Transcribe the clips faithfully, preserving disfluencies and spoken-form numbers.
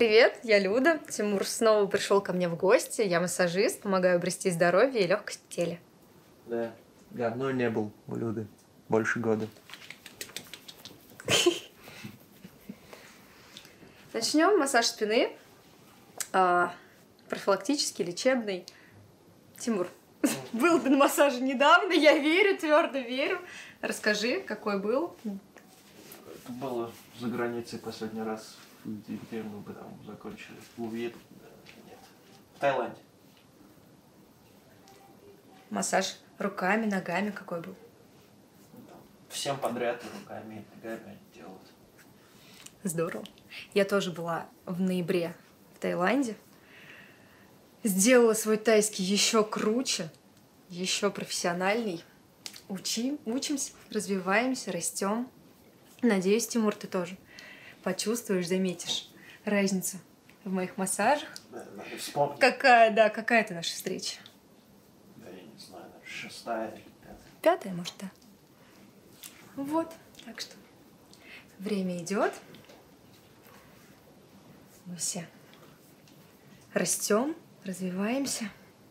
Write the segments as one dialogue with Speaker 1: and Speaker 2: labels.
Speaker 1: Привет, я Люда. Тимур снова пришел ко мне в гости. Я массажист, помогаю обрести здоровье и легкость в теле.
Speaker 2: Да, давно не был у Люды. Больше года.
Speaker 1: Начнем массаж спины. А, профилактический, лечебный. Тимур, был ты на массаже недавно, я верю, твердо верю. Расскажи, какой был?
Speaker 2: Это было за границей последний раз, где мы потом закончили. В Вьет... Нет, в Таиланде.
Speaker 1: Массаж руками, ногами какой был?
Speaker 2: Всем подряд и руками, и ногами делают.
Speaker 1: Здорово. Я тоже была в ноябре в Таиланде. Сделала свой тайский еще круче, еще профессиональней. Учим, учимся, развиваемся, растем. Надеюсь, Тимур, ты тоже почувствуешь, заметишь разницу в моих массажах.
Speaker 2: Да, надо вспомнить.
Speaker 1: Какая, да, какая это наша встреча?
Speaker 2: Да, я не знаю, шестая или пятая.
Speaker 1: Пятая, может, да. Вот, так что время идет. Мы все растем, развиваемся.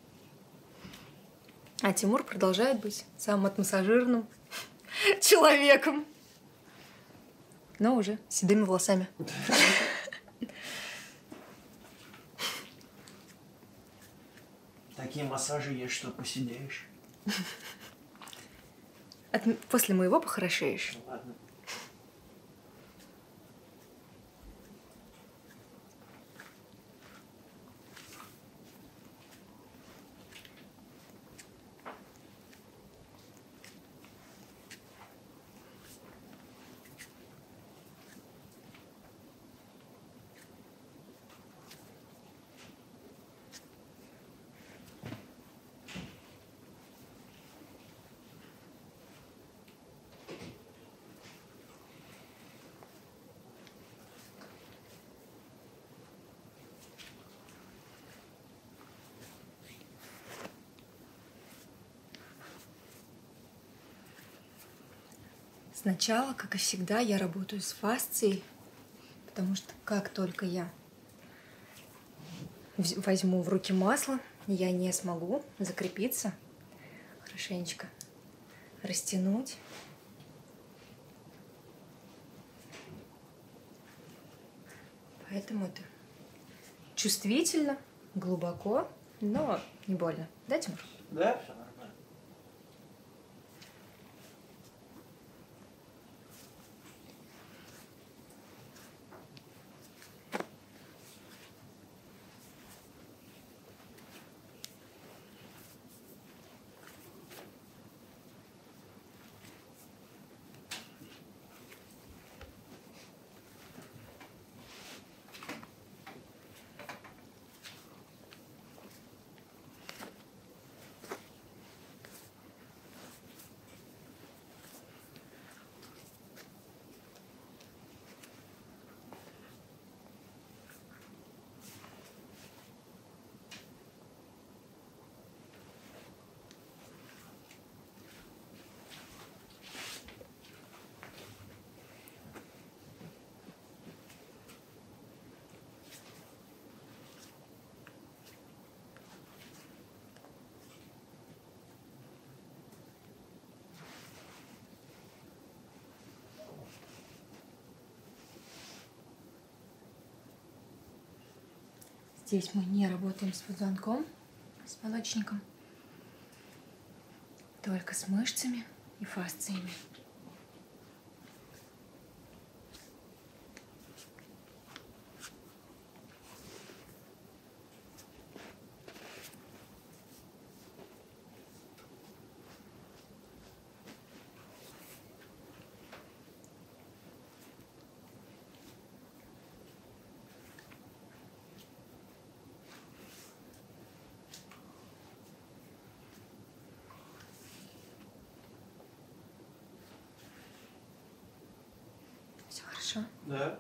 Speaker 1: А Тимур продолжает быть самым отмассажированным человеком. Но уже с седыми волосами.
Speaker 2: Такие массажи есть, что посидеешь.
Speaker 1: От... После моего похорошеешь.
Speaker 2: Ну, ладно.
Speaker 1: Сначала, как и всегда, я работаю с фасцией, потому что как только я возьму в руки масло, я не смогу закрепиться, хорошенечко растянуть. Поэтому это чувствительно, глубоко, но не больно. Да, Тимур?
Speaker 2: Да, все нормально.
Speaker 1: Здесь мы не работаем с позвонком, с позвоночником, только с мышцами и фасциями. Все хорошо?
Speaker 2: Да.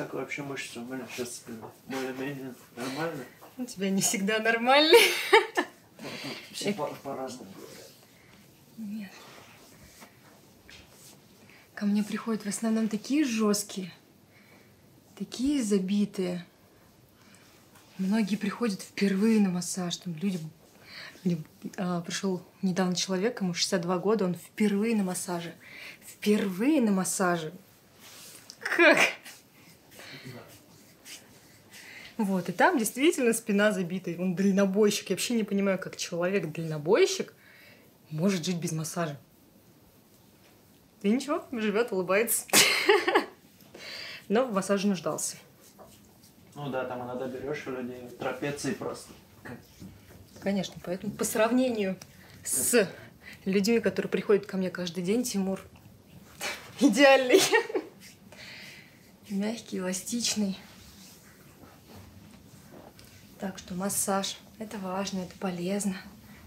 Speaker 2: как вообще мышцы у меня сейчас спины? Более-менее нормально?
Speaker 1: У тебя не всегда нормальный.
Speaker 2: Ну, тут все по- по-разному говорят.
Speaker 1: Нет. Ко мне приходят в основном такие жесткие, такие забитые. Многие приходят впервые на массаж. Там люди... А, пришел недавно человек, ему шестьдесят два года, он впервые на массаже. Впервые на массаже. Как?
Speaker 2: Да.
Speaker 1: Вот, и там действительно спина забита. Он дальнобойщик. Я вообще не понимаю, как человек-дальнобойщик может жить без массажа. И ничего, живет, улыбается. Но в массаже нуждался.
Speaker 2: Ну да, там иногда берешь у людей трапеции просто.
Speaker 1: Конечно, поэтому по сравнению с людьми, которые приходят ко мне каждый день, Тимур идеальный. Мягкий, эластичный. Так что массаж – это важно, это полезно.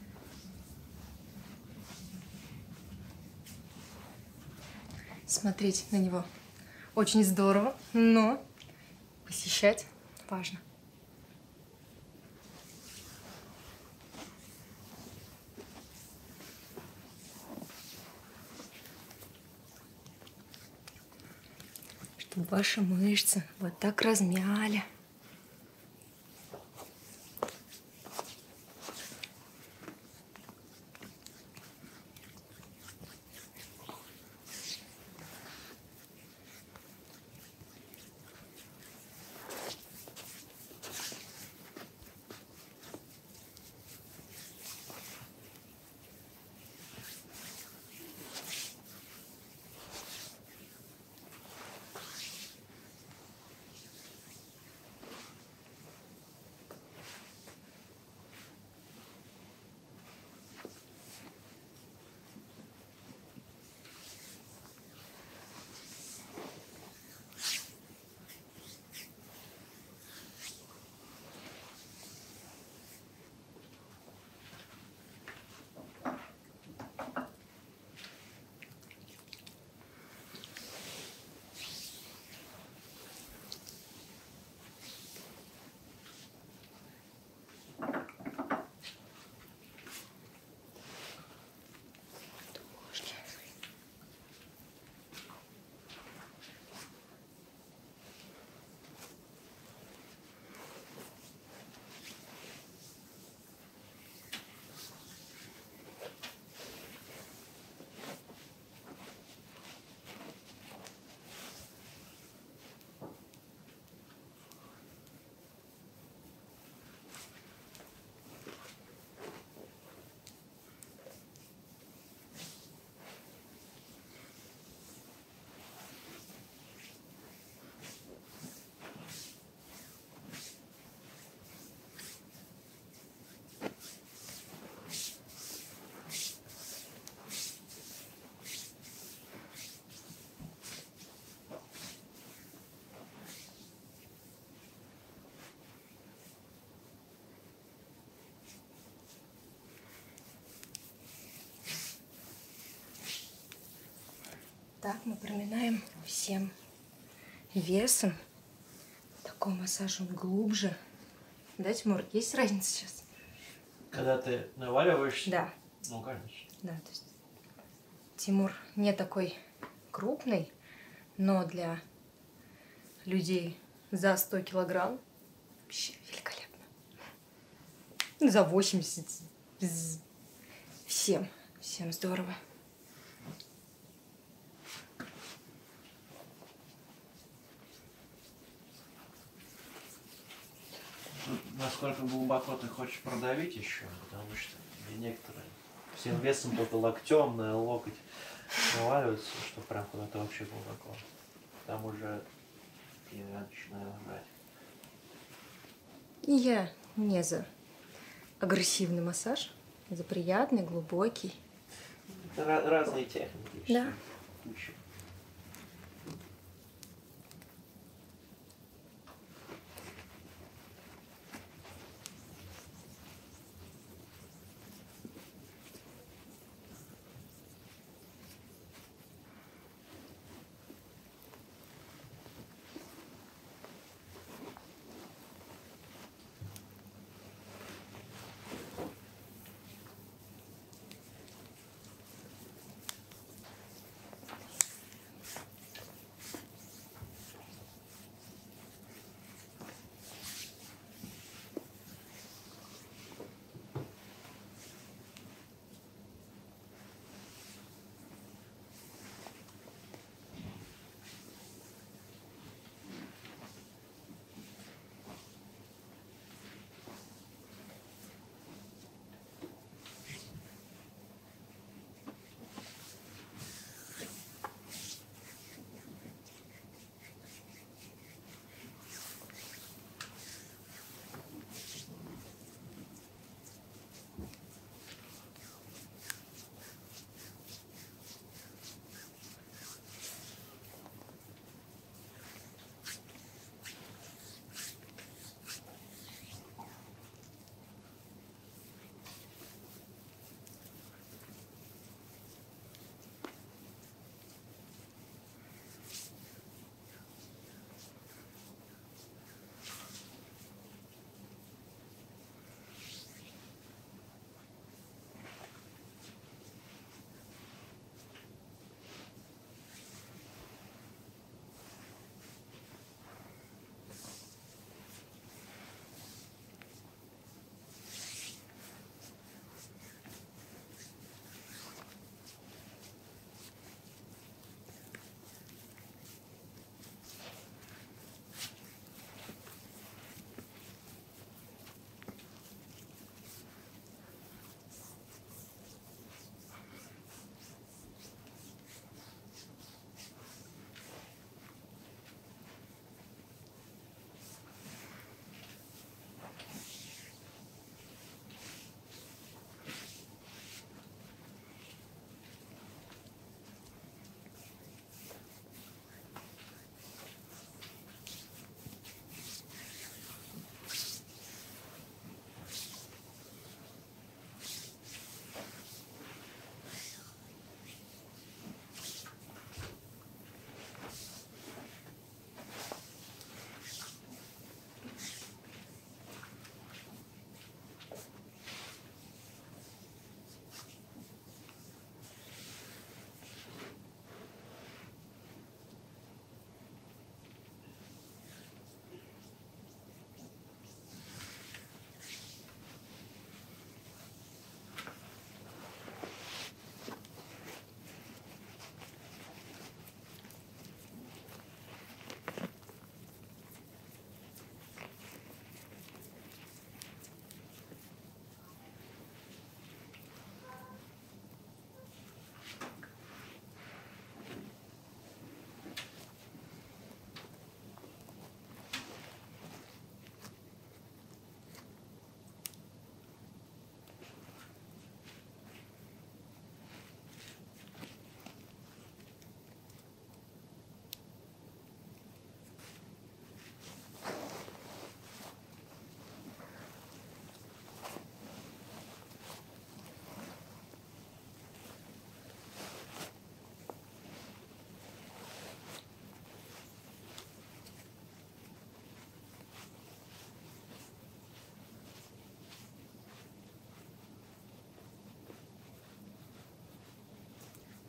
Speaker 1: Смотреть на него очень здорово, но посещать важно. Чтобы ваши мышцы вот так размяли. Так, мы проминаем всем весом. Такой массаж он глубже. Да, Тимур, есть разница сейчас?
Speaker 2: Когда ты наваливаешься?
Speaker 1: Да.
Speaker 2: Ну, конечно.
Speaker 1: Да, то есть Тимур не такой крупный, но для людей за сто килограмм вообще великолепно. За восемьдесят. Всем, всем здорово.
Speaker 2: Насколько глубоко ты хочешь продавить еще, потому что некоторые всем весом только локтем на локоть наваливаются, что прям куда-то вообще глубоко. Там уже я начинаю брать.
Speaker 1: Я не за агрессивный массаж, за приятный, глубокий.
Speaker 2: Это разные техники.
Speaker 1: Да.
Speaker 2: Куча.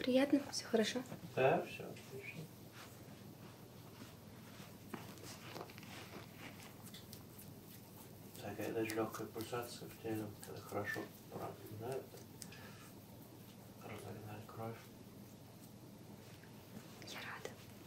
Speaker 1: Приятно? Все хорошо?
Speaker 2: Да, все отлично. Такая даже легкая пульсация в теле, когда хорошо разогнают, разогнать кровь.
Speaker 1: Я рада.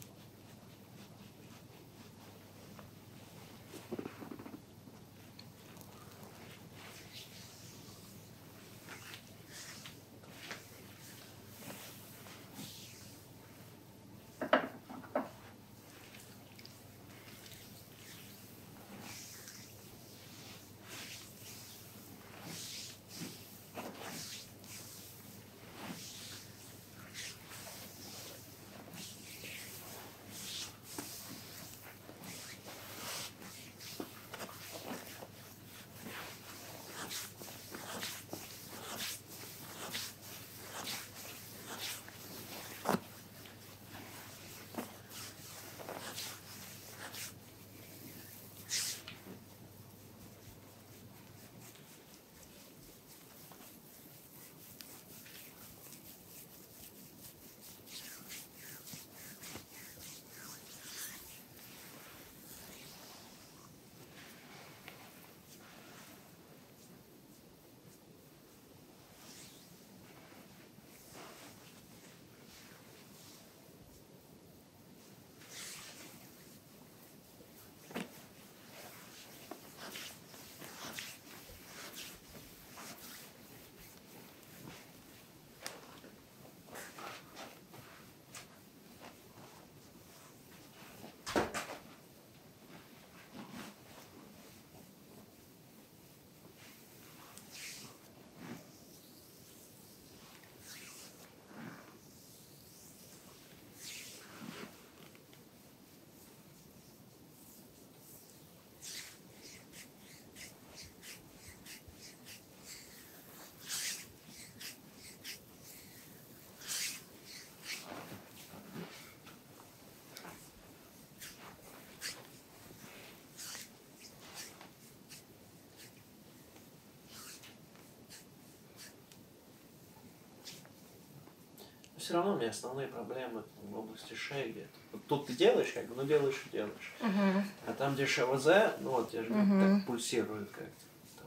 Speaker 2: Все равно у меня основные проблемы в области шеи где-то. Вот тут ты делаешь, как бы, ну делаешь и делаешь.
Speaker 1: Угу.
Speaker 2: А там, где ШВЗ, ну вот я же
Speaker 1: Угу.
Speaker 2: так пульсирует как-то. Там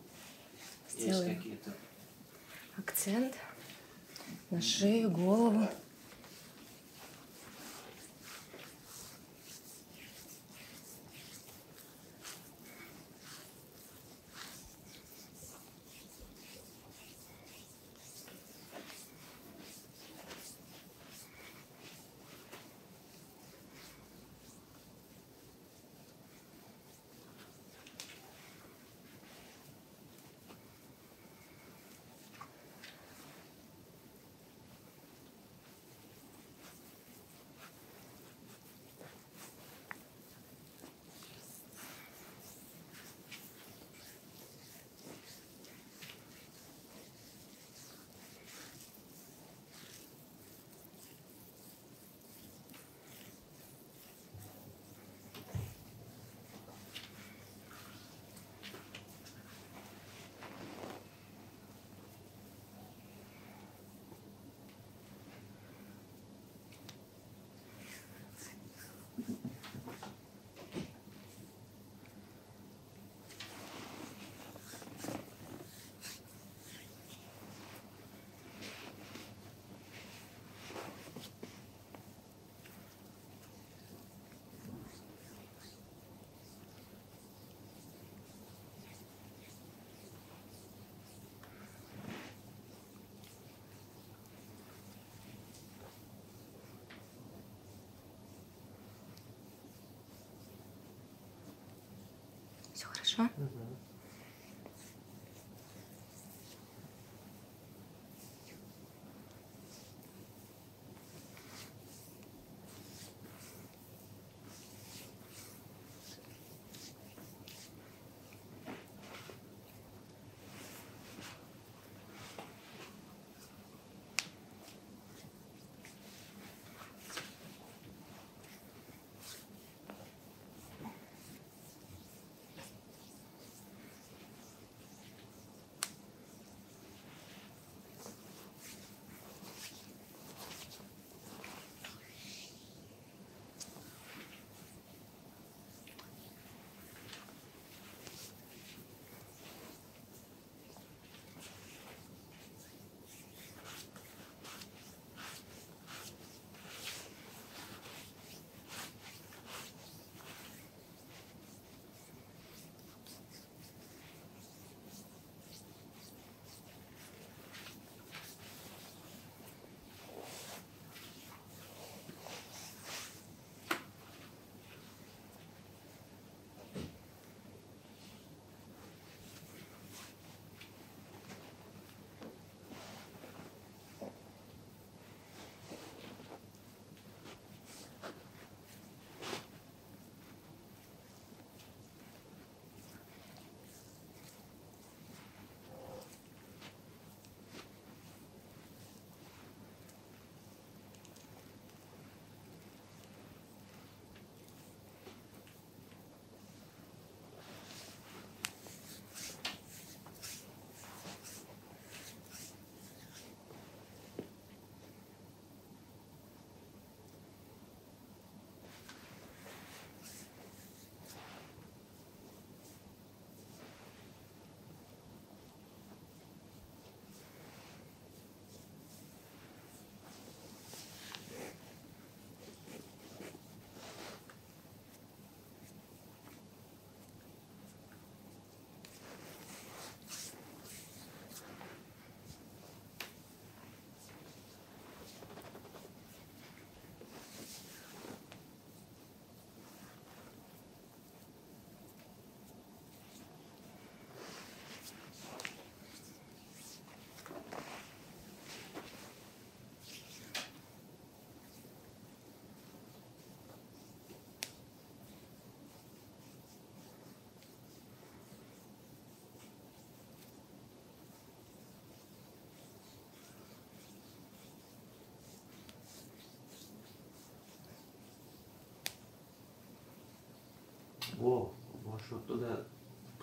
Speaker 2: есть
Speaker 1: Сделаем
Speaker 2: какие-то.
Speaker 1: акцент на шею, голову. Все хорошо?
Speaker 2: Угу.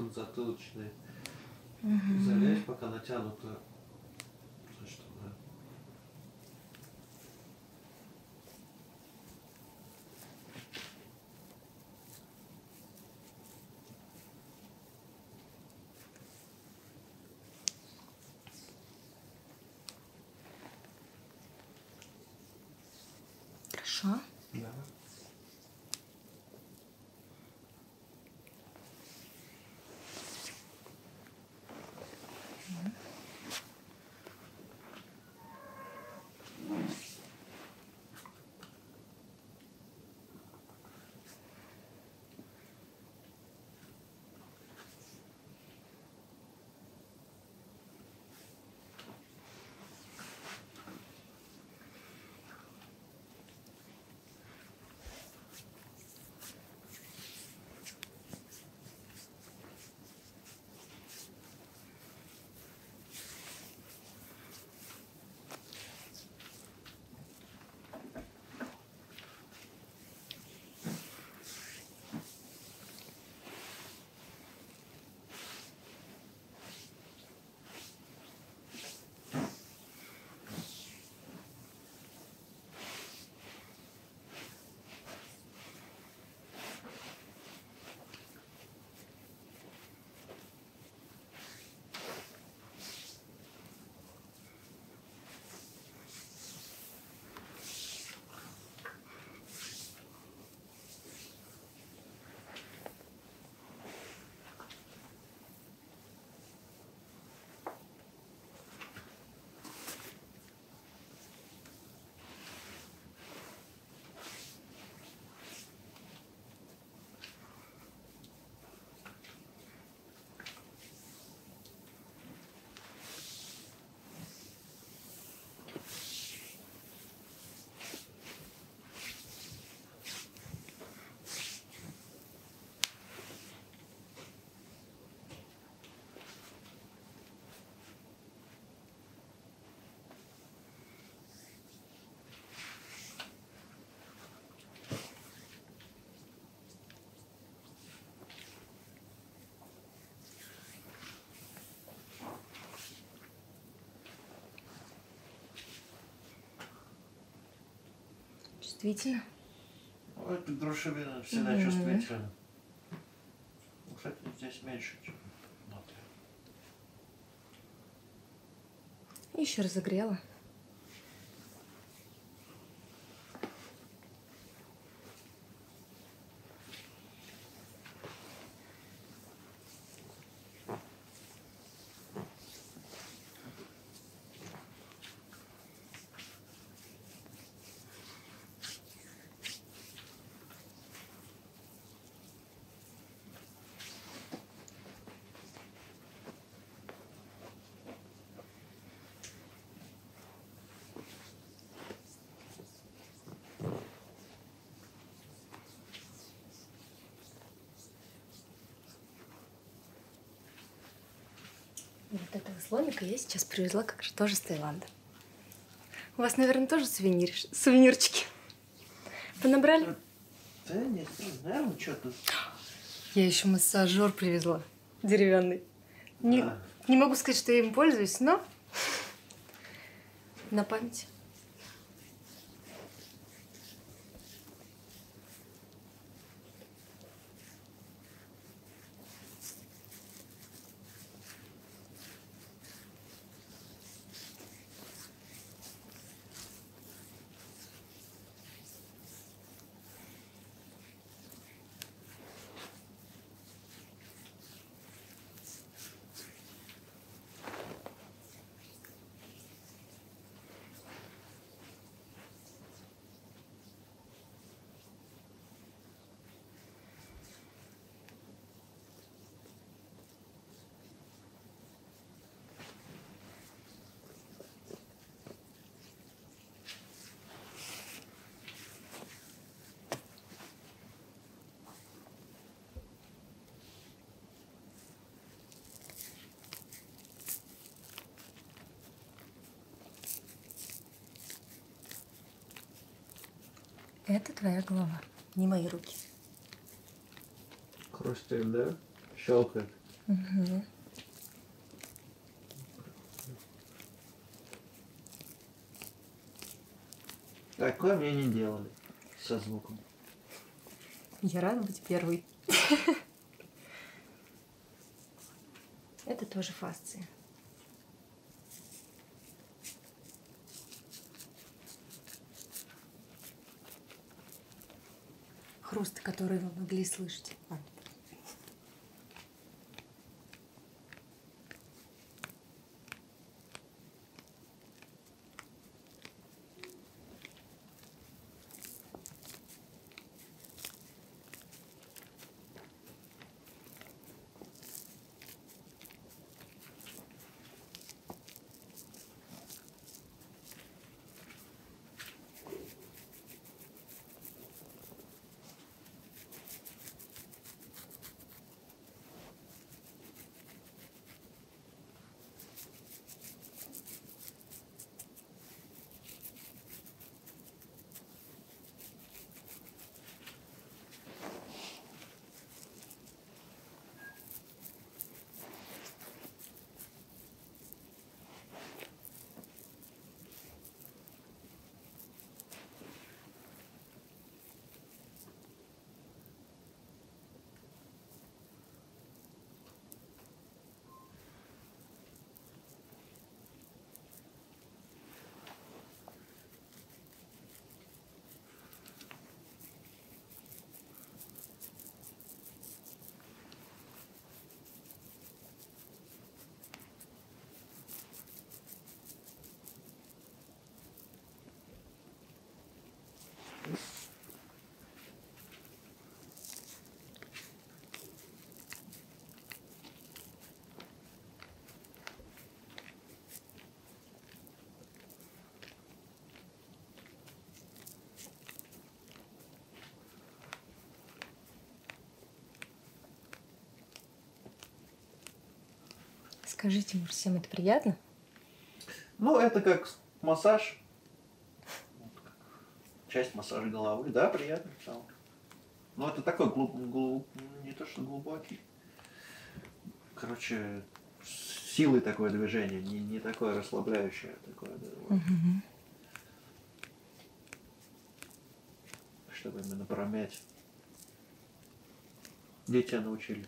Speaker 2: подзатылочный
Speaker 1: Угу.
Speaker 2: залезть, пока натянуто. Значит, да.
Speaker 1: Хорошо.
Speaker 2: Да.
Speaker 1: Чувствительно?
Speaker 2: Ну, это грушевина всегда
Speaker 1: Мгм.
Speaker 2: чувствительна. Ну, кстати, здесь меньше, чем внутри.
Speaker 1: Еще разогрела. Вот этого слоника я сейчас привезла как же тоже с Таиланда. У вас, наверное, тоже сувенир... сувенирчики понабрали?
Speaker 2: Да нет, наверное, что-то.
Speaker 1: Я еще массажер привезла деревянный. Не,
Speaker 2: Да.
Speaker 1: не могу сказать, что я им пользуюсь, но на память. Это твоя голова, не мои руки.
Speaker 2: Хрустит, да? Щелкает.
Speaker 1: Угу.
Speaker 2: Такое мне не делали со звуком.
Speaker 1: Я рада быть первой. Это тоже фасции. Хруст, который вы могли слышать. А. Скажите, может, всем это приятно?
Speaker 2: Ну, это как массаж. Часть массажа головы. Да, приятно. Но это такой глуб, глуб, не то что глубокий. Короче, с силой такое движение, не, не такое расслабляющее. Такое, да, вот.
Speaker 1: Угу.
Speaker 2: Чтобы именно промять. Где тебя научили?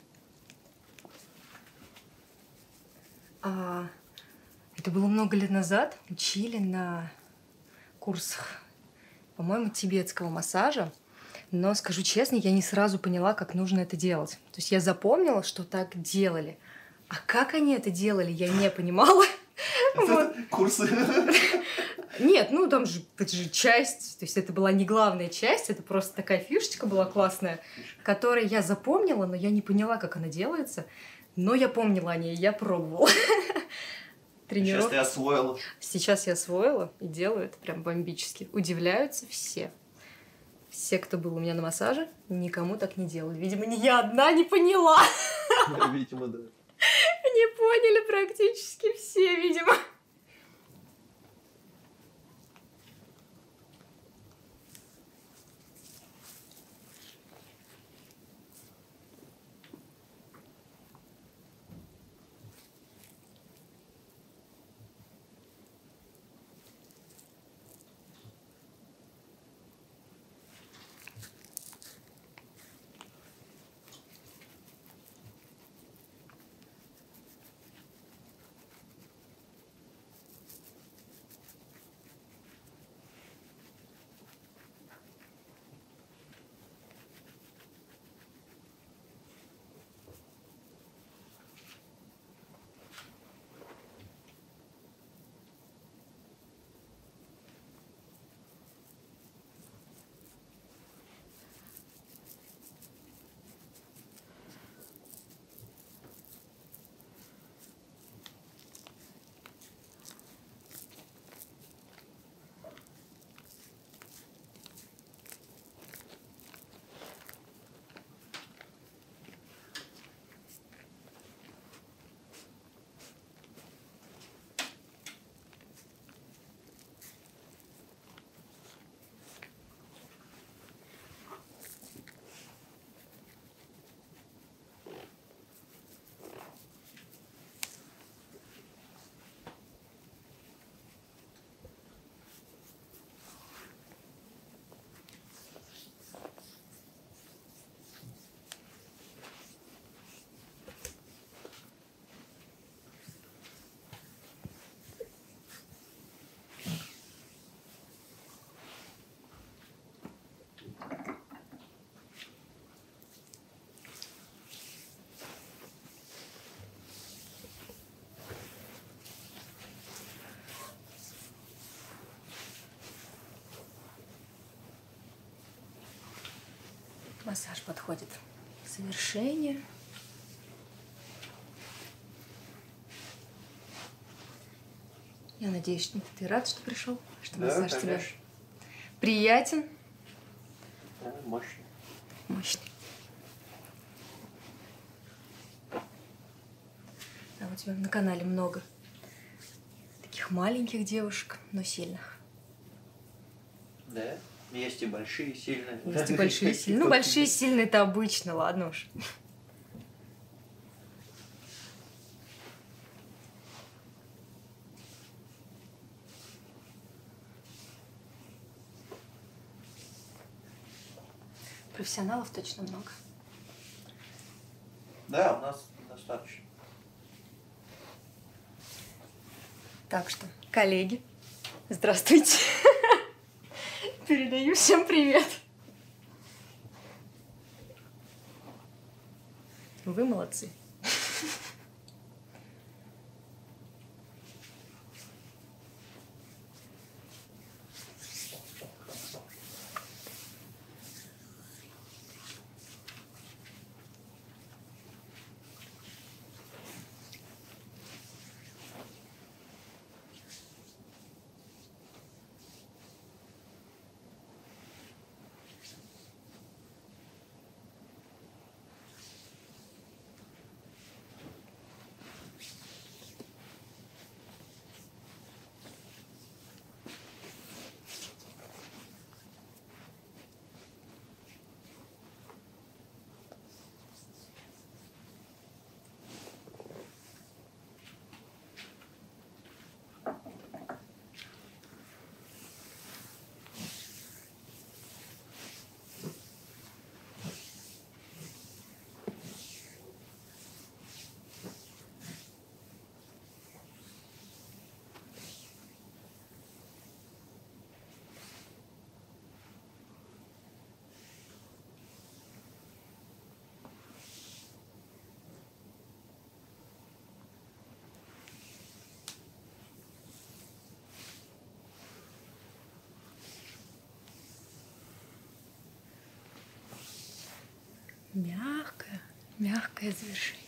Speaker 1: А, это было много лет назад. Учили на курсах, по-моему, тибетского массажа. Но, скажу честно, я не сразу поняла, как нужно это делать. То есть я запомнила, что так делали. А как они это делали, я не понимала.
Speaker 2: Курсы.
Speaker 1: Нет, ну там же, это же часть, то есть это была не главная часть, это просто такая фишечка была классная, которую я запомнила, но я не поняла, как она делается. Но я помнила о ней, я пробовала.
Speaker 2: Сейчас ты освоила.
Speaker 1: Сейчас я освоила и делаю это прям бомбически. Удивляются все. Все, кто был у меня на массаже, никому так не делали. Видимо, не я одна не поняла.
Speaker 2: Видимо, да.
Speaker 1: Не поняли практически все, видимо. Массаж подходит к завершению. Я надеюсь, что ты рад, что пришел, что
Speaker 2: Да,
Speaker 1: массаж
Speaker 2: конечно.
Speaker 1: тебе приятен.
Speaker 2: Да, мощный.
Speaker 1: Мощный. А у тебя на канале много таких маленьких девушек, но сильных.
Speaker 2: Да, есть и большие, и сильные.
Speaker 1: Есть и большие, и сильные. Ну, большие, и сильные это обычно, ладно уж. Профессионалов точно много.
Speaker 2: Да, у нас достаточно.
Speaker 1: Так что, коллеги, здравствуйте. Передаю всем привет. Вы молодцы. Мягкое, мягкое завершение.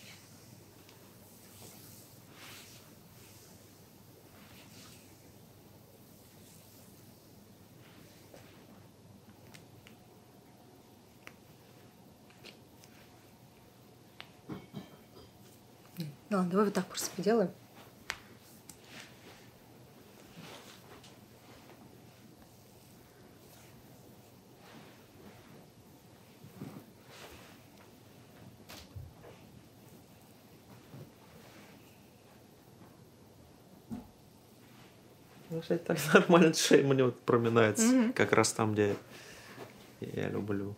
Speaker 1: Ну ладно, давай вот так просто поделаем.
Speaker 2: Ну, кстати, так нормально шея мне вот проминается.
Speaker 1: Мгм.
Speaker 2: Как раз там, где я люблю.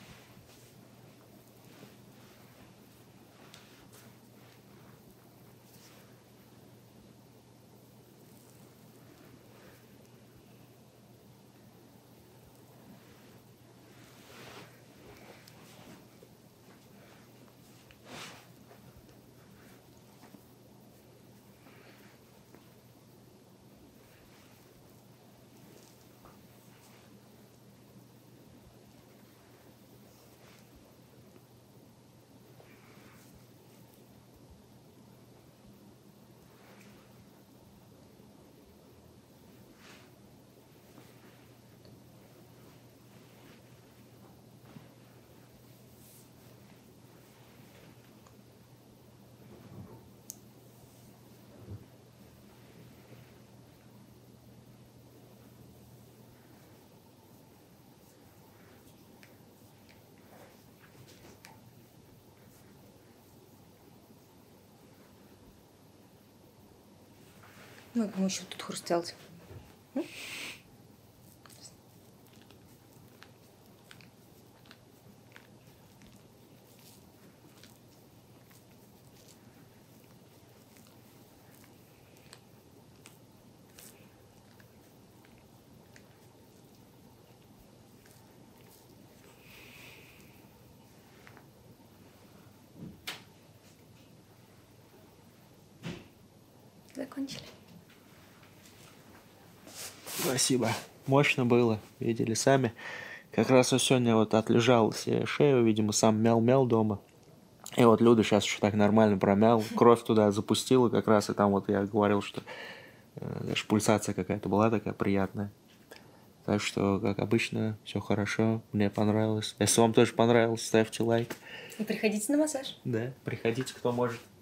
Speaker 1: Ну, я думаю, еще тут хрустелки. Закончили.
Speaker 2: Спасибо. Мощно было. Видели сами, Как раз я сегодня вот отлежал себе шею, видимо, сам мял-мял дома. И вот Люда сейчас еще так нормально промял, кровь туда запустила как раз, и там вот я говорил, что э, даже пульсация какая-то была такая приятная. Так что, как обычно, все хорошо, мне понравилось. Если вам тоже понравилось, ставьте лайк.
Speaker 1: И приходите на массаж.
Speaker 2: Да, приходите, кто может.